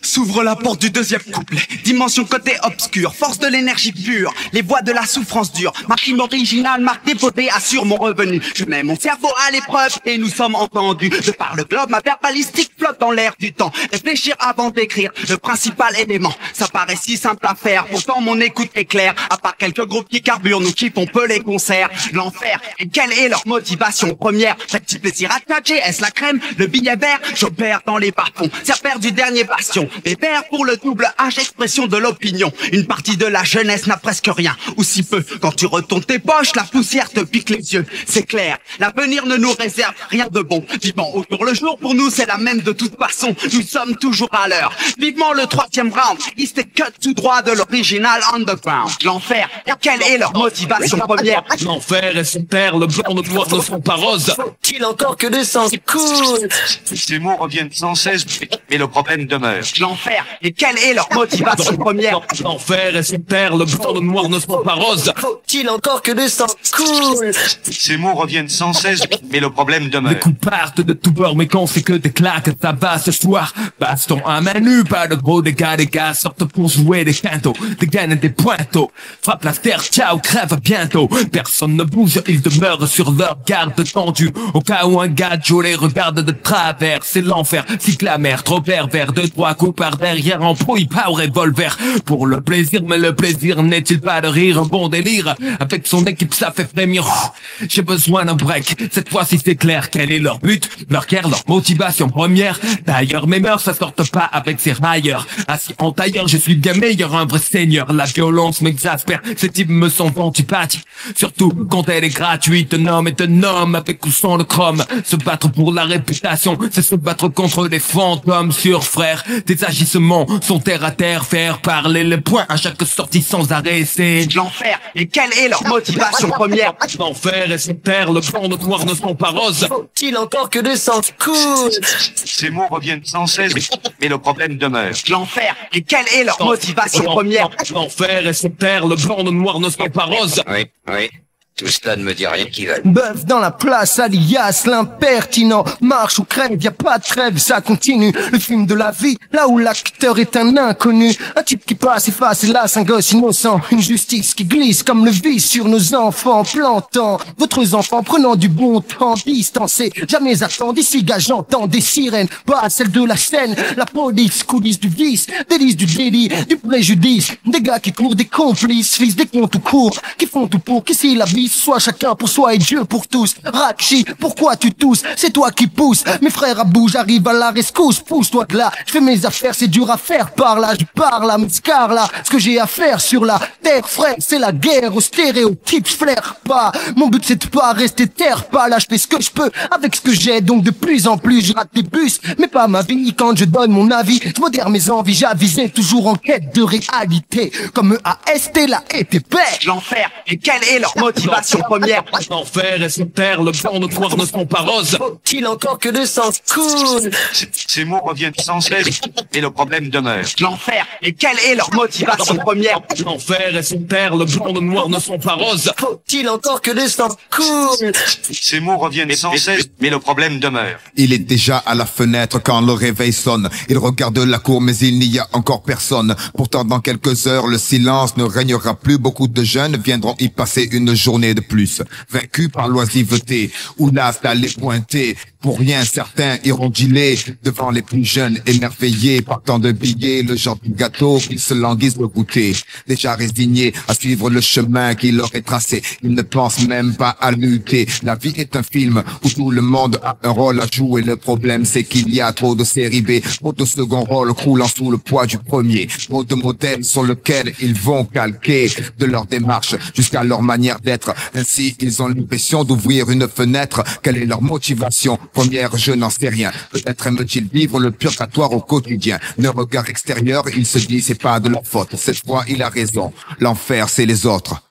S'ouvre la porte du deuxième couplet. Dimension côté obscur, force de l'énergie pure, les voix de la souffrance dure. Ma rime originale, marque déposée, assure mon revenu. Je mets mon cerveau à l'épreuve et nous sommes entendus. De par le globe, ma verbalistique flotte dans l'air du temps. Réfléchir avant d'écrire, le principal élément. Ça paraît si simple à faire, pourtant mon écoute est claire. À part quelques groupes qui carburent, nous kiffons peu les concerts. L'enfer, et quelle est leur motivation première? Petit plaisir à tchatcher, est-ce la crème? Le billet vert, j'opère dans les bas-fonds. Serpère du dernier bastion. Les verts pour le double H, expression de l'opinion. Une partie de la jeunesse n'a presque rien, ou si peu. Quand tu retournes tes poches, la poussière te pique les yeux. C'est clair, l'avenir ne nous réserve rien de bon. Vivant au jour le jour, pour nous c'est la même de toute façon. Nous sommes toujours à l'heure. Vivement le troisième round, ils se cut tout droit de l'original underground. L'enfer, quelle est leur motivation première? L'enfer est son terre, le blanc de noir ne sont pas roses. Faut-il encore que le sang coule? Ces mots reviennent sans cesse, mais le problème demeure. L'enfer, et quelle est leur motivation première? L'enfer est son terre, le blanc de noir ne sont pas roses. Faut-il encore que le sang coule? Ces mots reviennent sans cesse, mais le problème Les demeure. coups partent de tout bord, mais quand c'est que des claques, ça va ce soir. Baston à main nue, pas de gros dégâts, des gars sortent pour jouer des quintos, des gaines et des pointeaux. Frappe la terre, ciao, crève bientôt. Personne ne bouge, ils demeurent sur leur garde tendue. Au cas où un gadjo les regarde de travers, c'est l'enfer, cycle la mer, trop pervers. Deux, trois coups par derrière, en pouille, pas au revolver. Pour le plaisir, mais le plaisir n'est-il pas de rire, un bon délire. Avec son équipe, ça fait frémir. J'ai besoin d'un break, cette fois-ci c'est clair. Quel est leur but, leur guerre, leur motivation première? D'ailleurs, mes mœurs, ça sortent pas avec ces railleurs. Assis en tailleur, je suis bien meilleur, un vrai seigneur. La violence m'exaspère, ces types me sont antipathiques. Surtout quand elle est gratuite, un homme est un homme avec ou sans le chrome. Se battre pour la réputation, c'est se battre contre des fantômes sur frère. Tes agissements sont terre à terre, faire parler les points à chaque sortie sans arrêt, c'est L'enfer, et quelle est leur motivation première? l'enfer et son terre, le blanc de noir ne sont pas roses. Faut-il encore que le sang coule? Ces mots reviennent sans cesse, mais le problème demeure. L'enfer, et quelle est leur motivation première? L'enfer et son terre, le blanc de noir ne sont pas roses. Oui, oui. Tout cela ne me dit rien qui va. Bœuf dans la place, alias l'impertinent. Marche ou crève, y a pas de trêve, ça continue. Le film de la vie, là où l'acteur est un inconnu. Un type qui passe, efface, hélas, un gosse innocent. Une justice qui glisse comme le vice sur nos enfants, plantant votre enfants, prenant du bon temps, distancé. Jamais attendre, ici gars, j'entends des sirènes. Pas celle de la scène, la police, coulisses du vice, délices du délit, du préjudice. Des gars qui courent, des complices, fils des comptes tout court, qui font tout pour qu'ici la vie soit chacun pour soi et Dieu pour tous. Rakshi, pourquoi tu tousses? C'est toi qui pousses. Mes frères à bout, j'arrive à la rescousse. Pousse-toi de là, je fais mes affaires, c'est dur à faire par là. Je parle à mes scars là, ce que j'ai à faire sur la terre, frère, c'est la guerre aux stéréotypes, je flaire pas. Mon but c'est de pas rester terre, pas là, je fais ce que je peux avec ce que j'ai. Donc de plus en plus, je rate des bus, mais pas ma vie. Quand je donne mon avis, je modère mes envies, j'avisais toujours en quête de réalité. Comme EAST, la ETP. L'enfer, et quelle est leur motivation première? L'enfer et son terre, le blanc de noir ne sont pas roses. Faut-il encore que le sang coule? Ces mots reviennent sans cesse, mais le problème demeure. L'enfer, et quelle est leur motivation première? L'enfer et son terre, le blanc de noir ne sont pas roses. Faut-il encore que le sang coule? Ces mots reviennent sans cesse, mais le problème demeure. Il est déjà à la fenêtre quand le réveil sonne. Il regarde la cour mais il n'y a encore personne. Pourtant dans quelques heures le silence ne régnera plus. Beaucoup de jeunes viendront y passer une journée de plus. Vaincus par l'oisiveté ou las d'aller pointer. Pour rien certains iront dealer devant les plus jeunes émerveillés par tant de billets. Le genre du gâteau qu'ils se languissent de goûter. Déjà résignés à suivre le chemin qui leur est tracé. Ils ne pensent même pas à lutter. La vie est un film où tout le monde a un rôle à jouer. Le problème c'est qu'il y a trop de série B, trop de second rôle croulant sous le poids du premier. Trop de modèles sur lesquels ils vont calquer de leur démarche jusqu'à leur manière d'être. Ainsi ils ont l'impression d'ouvrir une fenêtre. Quelle est leur motivation première? Je n'en sais rien. Peut-être aiment-ils vivre le purgatoire au quotidien. Le regard extérieur, il se dit c'est pas de leur faute. Cette fois il a raison. L'enfer c'est les autres.